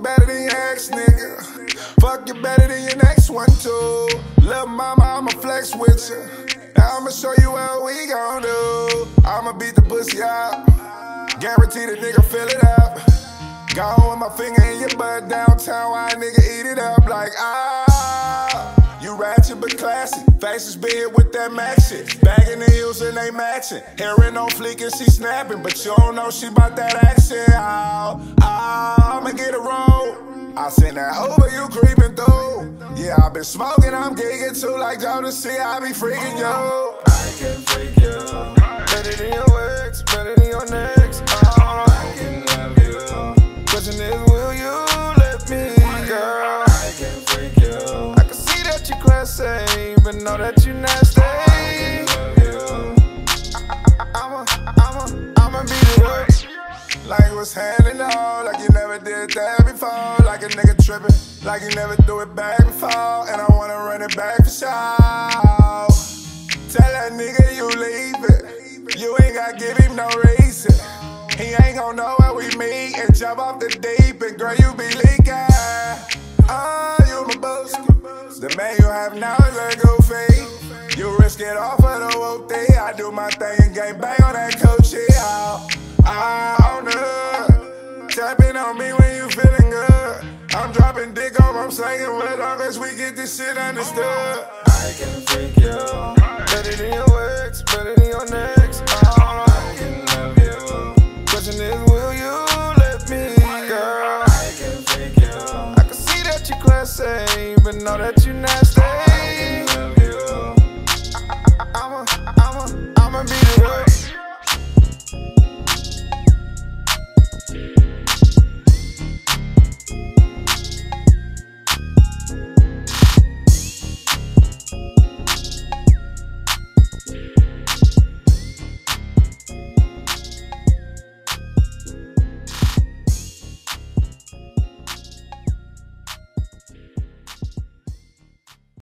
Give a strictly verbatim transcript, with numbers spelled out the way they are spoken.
better than your ex, nigga. Fuck you better than your next one, too. Lil' mama, I'ma flex with you. Now I'ma show you what we gon' do. I'ma beat the pussy up. Guarantee the nigga fill it up. Gone with my finger in your butt downtown. Why a nigga eat it up like ah. You ratchet but classy. Faces big with that max shit. Bagging the heels and they matching. Hearing on fleek and she snapping. But you don't know she bout that action. Oh, oh, I'ma get it roll. I seen that over you creeping through. Yeah, I been smoking, I'm gigging too. Like Jordan C, I be freaking you. I can freak you. Better than your ex, better than your next. Oh, I can love you. Question is, will you let me, girl? I can freak you. I can see that you classy, but know that you nasty. I can love you. I, I, I'ma, I'ma, I'ma beat it up. Like it was handing on, like you never did that before. Like a nigga trippin', like you never do it back before. And I wanna run it back for sure. Tell that nigga you leave it. You ain't gotta give him no reason. He ain't gon' know where we meet and jump off the deep. And girl, you be leaking. Ah, uh, you my boost. The man you have now is a goofy. You risk it all for the whoop thing. I do my thing and gang bang on that coochie. Oh, I don't know. Tapping on me when you feeling good. I'm dropping dick off, I'm slanging with long as we get this shit understood. I can freak you. Better than your ex, better than your next. Oh, I can love you. Question is, will you let me, girl? I can freak you. I can see that you classy, but know that you nasty.